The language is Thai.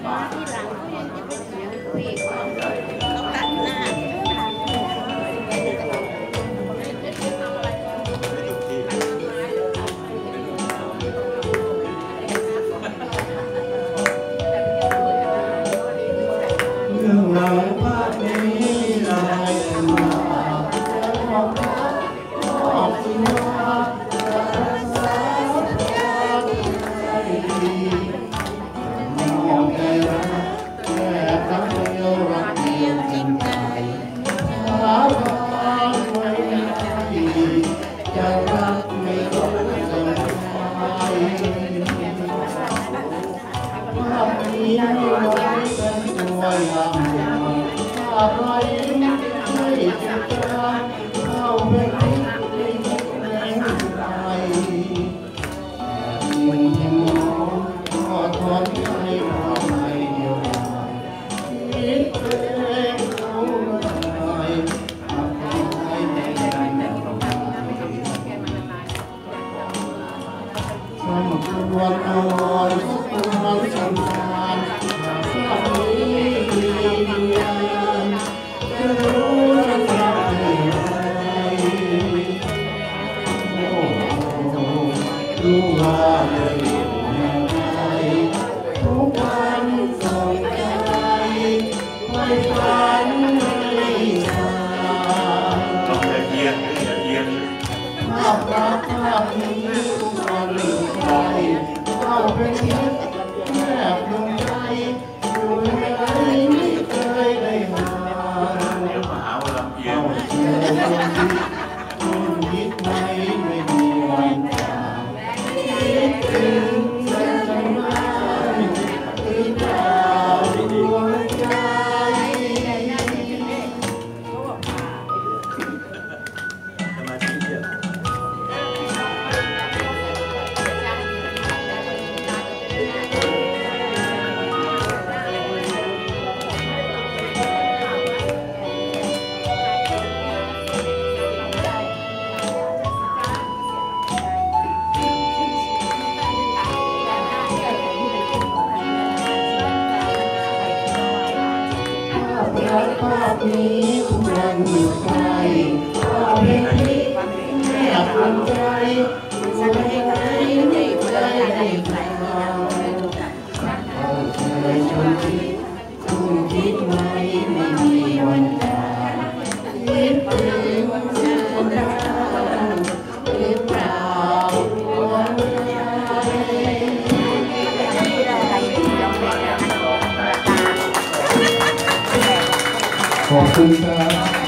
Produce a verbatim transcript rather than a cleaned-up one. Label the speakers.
Speaker 1: ที่หลังเขายังจะไปเถียงเขาอีกว่าเขาตัดหน้า
Speaker 2: เรื่องราวภาพนี้ลายมาจะมองรักมอบสิ่งรักจะรักษาใจดีมองใจรักแค่ครั้งเดียวรักเดียวจริงใจสาบานไว้ดีจะรักไม่ต้องเกินไปภาพนี้ให้ไว้เป็นตัวอย่างอะไรไม่จะการเข้าไปคิดในจิตในใจแต่ยิ่งที่มองก็ทนให้เราไม่เดียวดายคิดเองเขาไม่ทำให้ในใจสมควรเอาไว้สมควรสำคัญสักนี้ดีจะรู้จะรักให้ใครโอ้รู้ว่าเลยอย่างไรทุกวันส่งใจไม่ฝันไม่สายต้องอย่าเอียงอย่าเอียงภาพรักภาพนี้ทุกวันหรือใครเข้าไปคิดแนบลงใจอยู่ในใจไม่เคยได้หาเดี๋ยวมาหาว่าลำเอียงเจอคนคิดไม่ไม่มีวันจากคิดถึงเส้นทางไม้ที่ดาวดวงใจสมาธิเยอะภาพนี้ทุกวันอยู่ไกลภาพนี้แนบลงใจอยู่ในใจไม่เคยได้ฟังเราเคยชวนคิดคุณคิดไว้ไม่มีวันจากคิดถึงเส้นทางหรือเปล่าดวงใจขอบคุณครับ